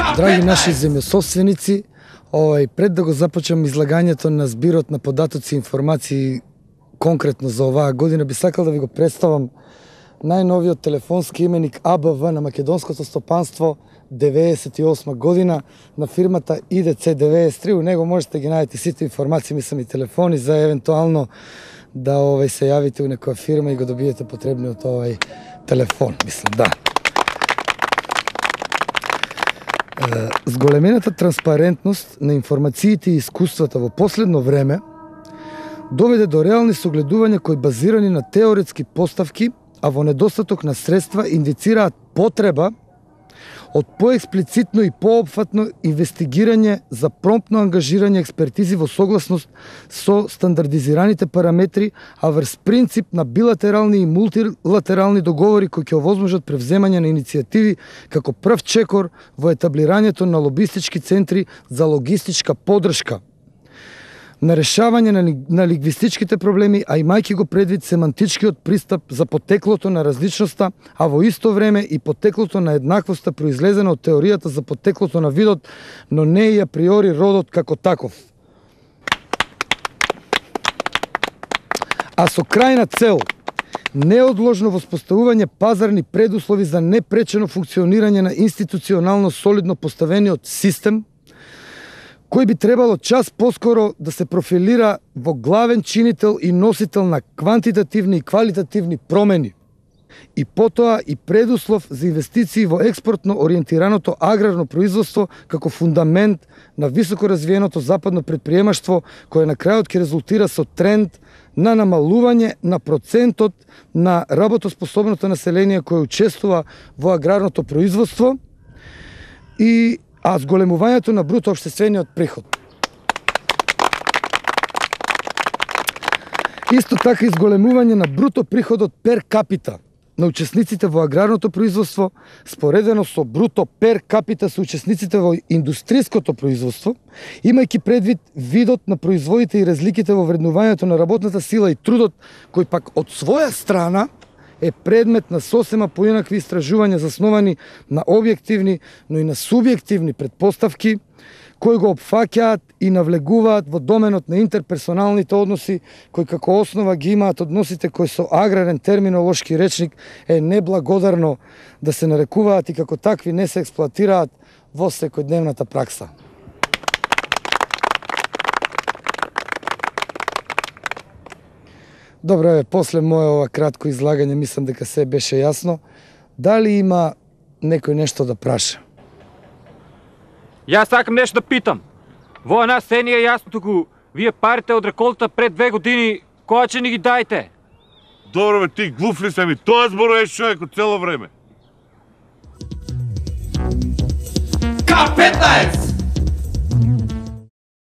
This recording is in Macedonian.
Драги наши земјособственици, пред да го започнем излагањето на збирот на податоци и информации конкретно за оваа година, би сакал да ви го представам најновиот телефонски именик АБВ на македонското стопанство 98 година на фирмата ИДЦ 93. У него можете да ги најдете сите информации, мислам и телефони за евентуално да се јавите у некоја фирма и го добиете потребниот телефон, мислам, да. Зголемената транспарентност на информациите и искуствата во последно време доведе до реални согледувања кои базирани на теоретски поставки, а во недостаток на средства индицираат потреба од поексплицитно и поопфатно инвестигирање за промптно ангажирање експертизи во согласност со стандардизираните параметри, а врз принцип на билатерални и мултилатерални договори кои ќе овозможат превземање на иницијативи како прв чекор во етаблирањето на лобистички центри за логистичка поддршка на решавање на лингвистичките проблеми, а имајќи го предвид семантичкиот пристап за потеклото на различноста, а во исто време и потеклото на еднаквоста произлезена од теоријата за потеклото на видот, но не и априори родот како таков. А со крајна цел неодложно воспоставување пазарни предуслови за непречено функционирање на институционално солидно поставениот систем, кој би требало час поскоро да се профилира во главен чинител и носител на квантитативни и квалитативни промени, и потоа и предуслов за инвестиции во експортно ориентираното аграрно производство како фундамент на високо развиеното западно предприемаштво, кое на крајот ќе резултира со тренд на намалување на процентот на работоспособното население кое учествува во аграрното производство а зголемувањето на бруто општествениот приход. Исто така изголемување на бруто приходот пер капита на учесниците во аграрното производство, споредено со бруто пер капита со учесниците во индустријското производство, имајќи предвид видот на производите и разликите во вреднувањето на работната сила и трудот, кој пак од своја страна е предмет на сосема поинакви истражувања засновани на објективни, но и на субјективни предпоставки, кои го опфаќаат и навлегуваат во доменот на интерперсоналните односи, кои како основа ги имаат односите кои со аграрен терминолошки речник е неблагодарно да се нарекуваат и како такви не се експлоатираат во секојдневната пракса. Добро, после моје ова кратко излагање, мислам дека се беше јасно. Дали има некој нешто да праша? Јас сакам нешто да питам. Во нас се ни е јасно туку, вие парите од реколта пред 2 години, кога ќе ни ги дајте? Добро бе, ти глув ли се ми? Тоа зборуваш човеко цело време. K15!